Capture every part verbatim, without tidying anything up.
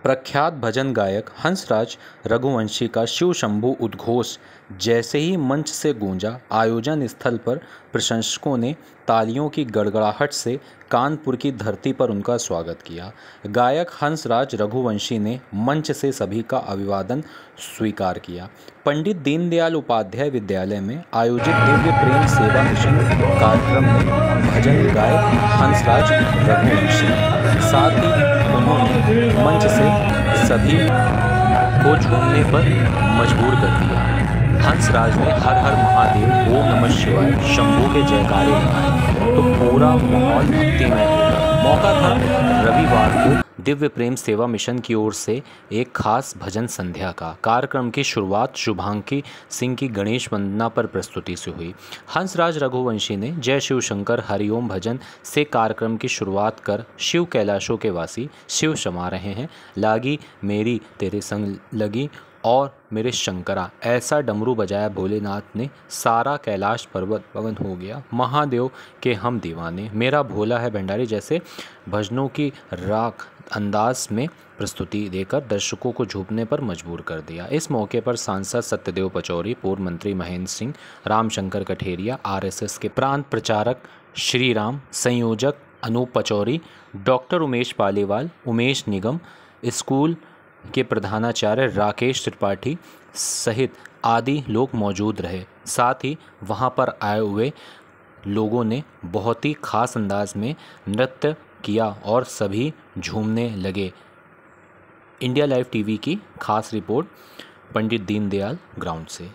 प्रख्यात भजन गायक हंसराज रघुवंशी का शिव शंभू उद्घोष जैसे ही मंच से गूंजा, आयोजन स्थल पर प्रशंसकों ने तालियों की गड़गड़ाहट से कानपुर की धरती पर उनका स्वागत किया। गायक हंसराज रघुवंशी ने मंच से सभी का अभिवादन स्वीकार किया। पंडित दीनदयाल उपाध्याय विद्यालय में आयोजित दिव्य प्रेम सेवा मिशन कार्यक्रम में भजन गायक हंसराज रघुवंशी, साथ ही उन्होंने मंच से सभी को झूमने पर मजबूर कर दिया। हंसराज ने हर हर महादेव, ओम नमः शिवाय, शंभू के जयकारे लगाए तो पूरा माहौल भक्तिमय हो गया। मौका था रविवार को दिव्य प्रेम सेवा मिशन की ओर से एक खास भजन संध्या का। कार्यक्रम की शुरुआत शुभांकी सिंह की गणेश वंदना पर प्रस्तुति से हुई। हंसराज रघुवंशी ने जय शिव शंकर हरिओम भजन से कार्यक्रम की शुरुआत कर शिव कैलाशों के वासी शिव शमा रहे हैं, लागी मेरी तेरे संग लगी और मेरे शंकरा, ऐसा डमरू बजाया भोलेनाथ ने, सारा कैलाश पर्वत पवन हो गया, महादेव के हम दीवाने, मेरा भोला है भंडारी जैसे भजनों की राग अंदाज में प्रस्तुति देकर दर्शकों को झूमने पर मजबूर कर दिया। इस मौके पर सांसद सत्यदेव पचौरी, पूर्व मंत्री महेंद्र सिंह, रामशंकर कठेरिया, आरएसएस के प्रांत प्रचारक श्रीराम, संयोजक अनूप पचौरी, डॉक्टर उमेश पालीवाल, उमेश निगम, स्कूल के प्रधानाचार्य राकेश त्रिपाठी सहित आदि लोग मौजूद रहे। साथ ही वहां पर आए हुए लोगों ने बहुत ही खास अंदाज में नृत्य किया और सभी झूमने लगे। इंडिया लाइव टीवी की खास रिपोर्ट पंडित दीनदयाल ग्राउंड से।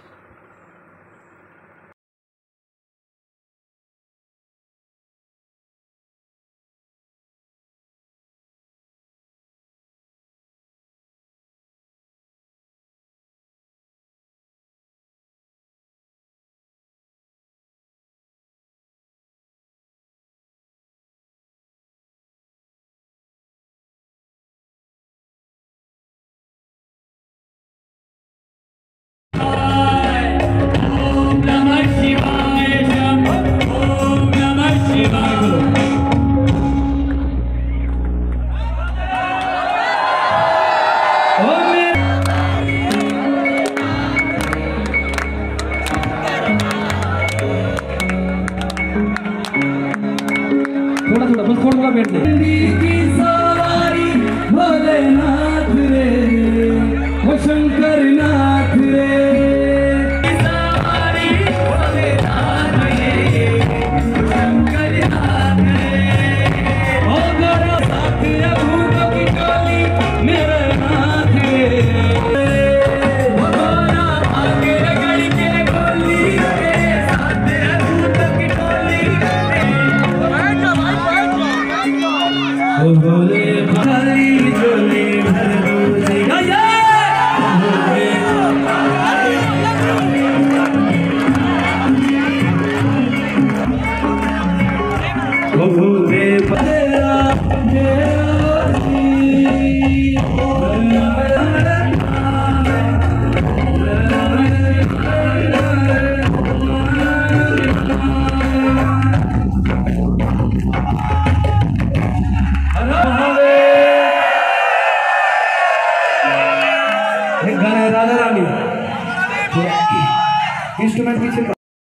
थोड़ा थोड़ा बस थोड़ा थोड़ा बैठ भोलेनाथ रे, ओ शंकर नाथ रे, इंस्ट्रूमेंट पीछे